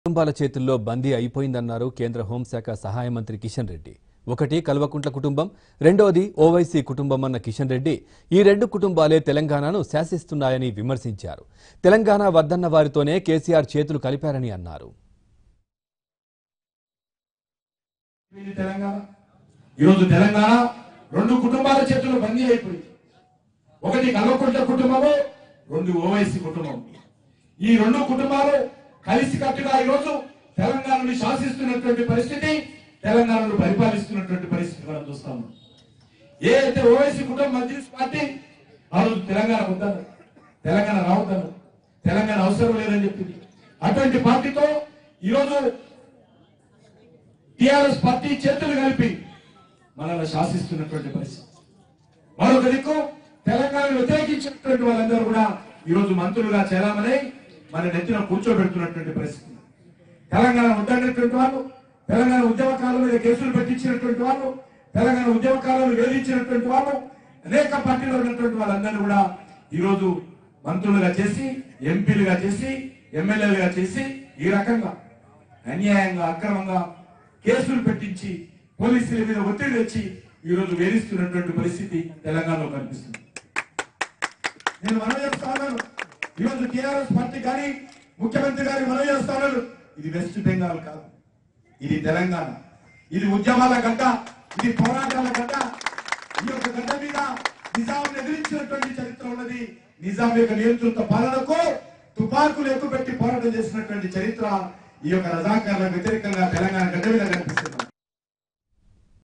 కుటుంబాల చేతుల్లో బందీ అయిపోయిందన్నారు కేంద్ర హోంశాఖ సహాయ మంత్రి కిషన్ రెడ్డి. ఒకటి కల్వకుంట్ల కుటుంబం, రెండోది ఓవైసీ కుటుంబం అన్న కిషన్ రెడ్డి ఈ రెండు కుటుంబాలే తెలంగాణను శాసిస్తున్నాయని విమర్శించారు. తెలంగాణ వద్దన్న వారితోనే కేసీఆర్ చేతులు కలిపారని అన్నారు. ఈరోజు తెలంగాణ రెండు కుటుంబాల చేతుల్లో బందీ అయిపోయింది. ఒకటి కల్వకుంట్ల కుటుంబము, రెండు ఓవైసీ కుటుంబం. ఈ రెండు కుటుంబాలు కలిసికట్టుగా ఈరోజు తెలంగాణను శాసిస్తున్నటువంటి పరిస్థితి, తెలంగాణను పరిపాలిస్తున్నటువంటి పరిస్థితి మనం చూస్తాము. ఏదైతే ఓవైసీ కుటుంబం మజ్లిస్ పార్టీ ఆ రోజు తెలంగాణ వద్దన్నారు, తెలంగాణ రావద్దన్నారు, తెలంగాణ అవసరం లేదని చెప్పింది. అటువంటి పార్టీతో ఈరోజు TRS పార్టీ చేతులు కలిపి మనల్ని శాసిస్తున్నటువంటి పరిస్థితి. మరొక దిక్కు తెలంగాణను వ్యతిరేకించినటువంటి వాళ్ళందరూ కూడా ఈరోజు మంత్రులుగా చేరామని మన నెత్తిన కూర్చోబెడుతున్నటువంటి పరిస్థితి. తెలంగాణ వద్దన్నటువంటి వాళ్ళు, తెలంగాణ ఉద్యమకారుల మీద కేసులు పెట్టించినటువంటి వాళ్ళు, తెలంగాణ ఉద్యమకారులను వేధించినటువంటి వాళ్ళు, అనేక పార్టీలో ఉన్నటువంటి వాళ్ళందరూ కూడా ఈరోజు మంత్రులుగా చేసి, ఎంపీలుగా చేసి, ఎమ్మెల్యేలుగా చేసి ఈ రకంగా అన్యాయంగా అక్రమంగా కేసులు పెట్టించి పోలీసుల మీద ఒత్తిడి తెచ్చి ఈరోజు వేధిస్తున్నటువంటి పరిస్థితి తెలంగాణలో కనిపిస్తుంది. నేను మనవి చేస్తాను, ఈరోజు TRS పార్టీ కానీ ముఖ్యమంత్రి గారి మనవి చేస్తాను, ఇది వెస్ట్ బెంగాల్ కాదు, ఇది తెలంగాణ. ఇది ఉద్యమాల గడ్డ, ఇది పోరాటాల గడ్డ. ఈ యొక్క గడ్డ మీద నిజాం ఎదిరించినటువంటి చరిత్ర ఉన్నది. నిజాం యొక్క నియంతృత్వ పాలనకు తుపాకులు ఎక్కుపెట్టి పోరాటం చేసినటువంటి చరిత్ర ఈ యొక్క రజాకార్లకు వ్యతిరేకంగా తెలంగాణ గడ్డ మీద కనిపిస్తుంది.